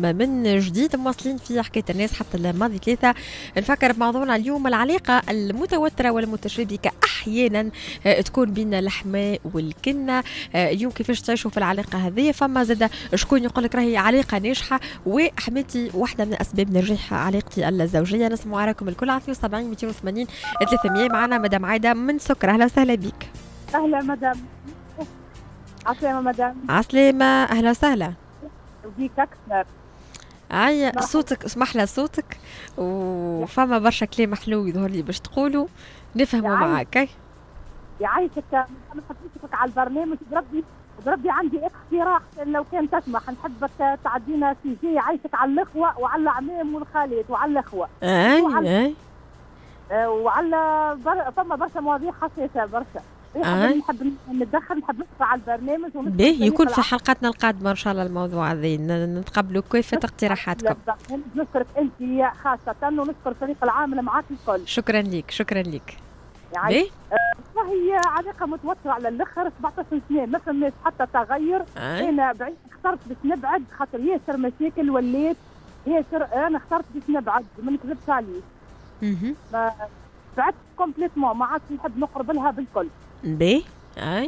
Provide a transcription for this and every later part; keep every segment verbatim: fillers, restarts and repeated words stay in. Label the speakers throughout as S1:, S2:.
S1: من جديد مواصلين في حكاية الناس حتى الماضي ثلاثة. نفكر بموضوعنا اليوم العلاقة المتوترة والمتشابكة أحيانا تكون بين الحماة والكنة. اليوم كيفاش تعيشوا في العلاقة هذه؟ فما زاد شكون يقول لك راهي علاقة ناجحة وحماتي واحدة من أسباب نجاح علاقتي الزوجية. نسمعوا راكم الكل على اثنين وسبعين مئتين وثمانين ثلاثمئة. معنا مدام عايدة من سكر. أهلا وسهلا بك.
S2: أهلا مدام. عسلامة مدام.
S1: عسلامة، أهلا وسهلا.
S2: وبيك أكثر.
S1: أي صوتك اسمح لها صوتك وفما برشا كلام حلو يظهر لي باش تقولوا نفهموا معاك.
S2: يعيشك أنا حبيتك على البرنامج بربي بربي عندي اقتراح لو كان تسمح نحبك تعدينا سيجي يعيشك على الأخوة وعلى العمام والخالات وعلى الأخوة.
S1: أي وعلى
S2: أي وعلى بر... فما برشا مواضيع حساسة برشا.
S1: آه.
S2: نحب نتدخل نحب نطلع على البرنامج
S1: باهي يكون في حلقاتنا القادمه ان شاء الله الموضوع هذا نتقبلوا كيف اقتراحاتكم.
S2: نشكرك انت خاصه ونشكر فريق العامل معاك الكل.
S1: شكرا لك شكرا لك.
S2: يعني والله آه علاقه متوتره على الاخر سبعطاش سنه ما فماش حتى تغير. آه. انا بعيد اخترت باش نبعد خاطر ياسر مشاكل وليت ياسر. انا اخترت باش نبعد ما نكذبش عليك. اها بعدت كومبليتمون ما عادش نحب نقرب لها بالكل.
S1: باهي اي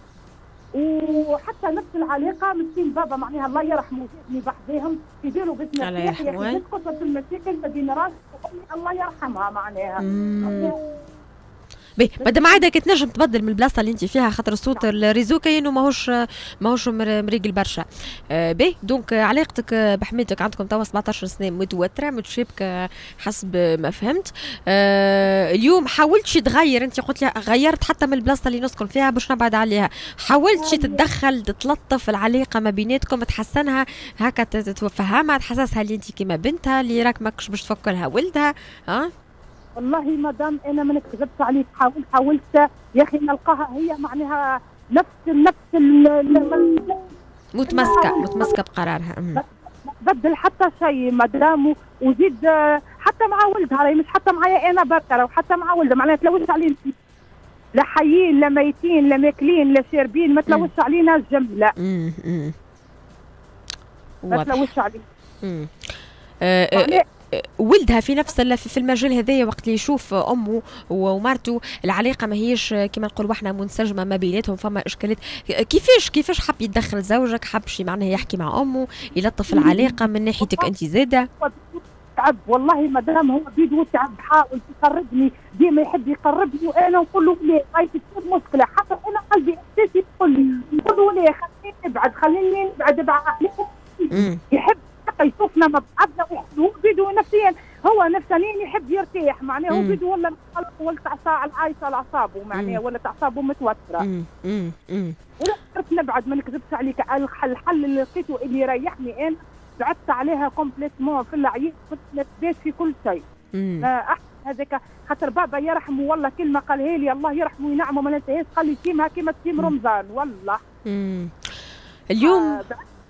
S2: وحتى نفس العلاقه مسكين بابا معناها الله يرحمه جاتني بحذاهم يديروا بسم الله يرحمه تدخل في المشاكل ما بين راس الله يرحمها معناها.
S1: باهي مادام عايده كي تنجم تبدل من البلاصه اللي انت فيها خاطر الصوت الريزو كاينو ماهوش ماهوش مريقل برشا. آه باهي دونك علاقتك بحماتك عندكم توا سبعطاش سنه متوتره متشابكه حسب ما فهمت. آه اليوم حاولتي تغير؟ انت قلت لي غيرت حتى من البلاصه اللي نسكن فيها باش نبعد عليها. حاولتي تتدخل تتلطف العلاقه ما بيناتكم تحسنها هكا تفهمها تحسسها اللي انت كيما بنتها اللي راك ماكش باش تفك لها ولدها؟ ها أه؟
S2: والله مدام انا ما نكذبش عليك حاولت حاولت يا اخي نلقاها هي معناها نفس نفس
S1: متمسكه متمسكه بقرارها.
S2: بدل حتى شيء مدام وزيد حتى مع ولدها راهي مش حتى معايا انا بركه وحتى مع ولدها معناها تلوث علينا لا حيين لا ميتين لا ماكلين لا شاربين ما تلوث علينا الجمله.
S1: امم
S2: ما تلوث علينا.
S1: امم ولدها في نفس في المجال هذايا وقت اللي يشوف امه ومرته العلاقه ماهيش كما نقولوا احنا منسجمه ما بيناتهم فما اشكالات. كيفاش كيفاش حب يتدخل زوجك؟ حب شي معناها يحكي مع امه يلطف العلاقه من ناحيتك انت زاده؟
S2: تعب والله مدام هو بيدو تعب حاول يقربني ديما يحب يقربني وانا نقول له لا هاي تصير مشكله حتى انا قلبي اساسي يقول لي نقول له لا خليني نبعد خليني نبعد بعقلي. يحب يشوفنا مبعدنا هو بيدو نفسيا هو نفسانيا يحب يرتاح معناه هو بيدو ولا ولا تعصاب عايشه على اعصابه معناه ولا تعصابه متوتره.
S1: امم امم
S2: ولا قدرت نبعد ما نكذبش عليك. الحل اللي لقيته اللي يريحني انا بعدت عليها كومبليتمون في العيش كنت نتبات في كل شيء. احسن هذاك خاطر بابا يرحمه والله كلمه قالها لي الله يرحمه وينعمه ما ننساهاش قال لي كيما كيما تيم رمضان والله.
S1: امم اليوم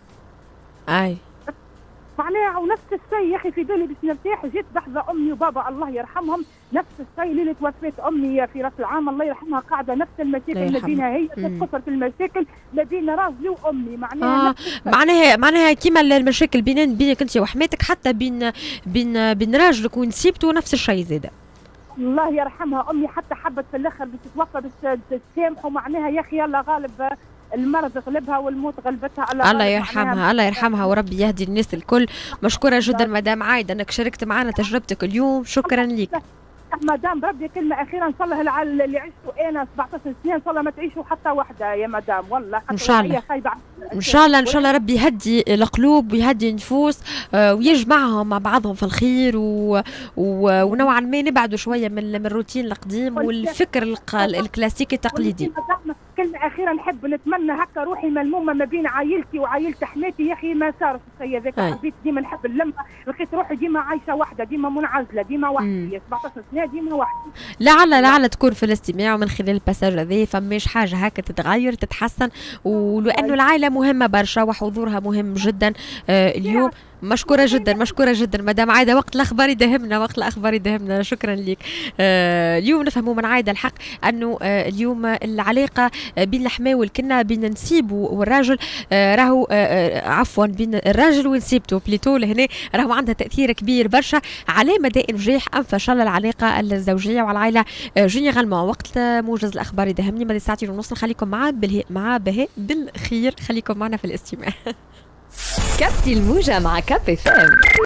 S1: آه اي
S2: معناها ونفس الشيء يا اخي في بالي باش نرتاح جيت بحذا امي وبابا الله يرحمهم نفس الشيء ليله وفاه امي في راس العام الله يرحمها قاعده نفس المشاكل ما بينها هي كثرت المشاكل ما بين راجلي وامي معناها
S1: آه معناها معناها كيما المشاكل بين بينك انت وحماتك حتى بين بين بين راجلك ونسيبته نفس الشيء زاده.
S2: الله يرحمها امي حتى حبت في الاخر باش تتوفى باش تسامحوا معناها يا اخي يلا غالب المرض غلبها والموت غلبتها. الله,
S1: الله يرحمها الله يرحمها وربي يهدي الناس الكل. مشكوره جدا مدام عايده انك شاركت معنا تجربتك اليوم. شكرا لك
S2: مدام. بربي كلمه اخيره ان شاء الله اللي عشته انا سبعطاش سنه ان شاء الله ما تعيشوا حتى وحده يا مدام والله
S1: ان شاء الله ان شاء الله ان شاء الله ربي يهدي القلوب ويهدي النفوس آه ويجمعهم مع بعضهم في الخير و... و... ونوعا ما نبعدوا شويه من من الروتين القديم والفكر الق... الكلاسيكي التقليدي.
S2: كلمة أخيرة نحب نتمنى هكا روحي ملمومة ما بين عائلتي وعائلة حماتي يا أخي ما صار الشيء هذاك. حبيت ديما نحب اللمة لقيت روحي ديما عايشة وحدة ديما منعزلة ديما وحدي سبعطاش سنة ديما وحدي.
S1: لعل لعل تكون في الاستماع ومن خلال الباساج هذا فماش حاجة هكا تتغير تتحسن ولأنه العائلة مهمة برشا وحضورها مهم جدا. آه اليوم مشكورة جدا مشكورة جدا مدام عايدة. وقت الأخبار يدهمنا، وقت الأخبار يدهمنا. شكرا لك. آه اليوم نفهموا من عايدة الحق أنه آه اليوم العلاقة بين الحماة والكنة، بين نسيب والراجل، آه راهو آه عفوا بين الراجل ونسيبته بليتو لهنا، راهو عندها تأثير كبير برشا على مدى إنجاح أم فشل العلاقة الزوجية والعائلة آه جينيرالمون. وقت موجز الأخبار يدهمني مدى ساعتين ونص، نخليكم معاه بالهي مع بهاء بالخير. خليكم معنا في الاستماع.
S3: كابتن الموجة مع كاب اف ام.